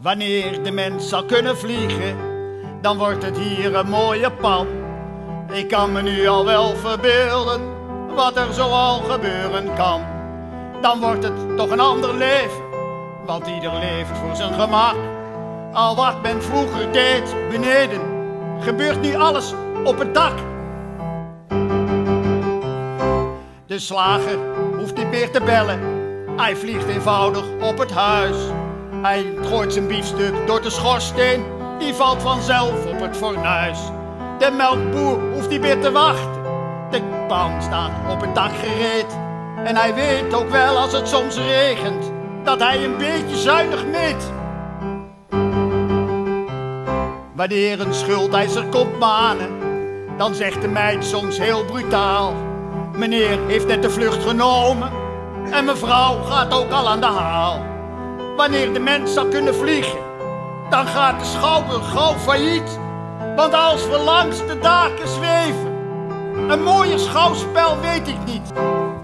Wanneer de mens zal kunnen vliegen, dan wordt het hier een mooie pan. Ik kan me nu al wel verbeelden wat er zoal gebeuren kan. Dan wordt het toch een ander leven, want ieder leeft voor zijn gemak. Al wat men vroeger deed beneden, gebeurt nu alles op het dak. De slager hoeft niet meer te bellen, hij vliegt eenvoudig op het huis. Hij gooit zijn biefstuk door de schoorsteen, die valt vanzelf op het fornuis. De melkboer hoeft niet meer te wachten, de pan staat op het dak gereed. En hij weet ook wel als het soms regent, dat hij een beetje zuinig meet. Wanneer een schuldeiser komt manen, dan zegt de meid soms heel brutaal: meneer heeft net de vlucht genomen en mevrouw gaat ook al aan de haal. Wanneer de mens zal kunnen vliegen, dan gaat de schouwburg gauw failliet. Want als we langs de daken zweven, een mooier schouwspel weet ik niet.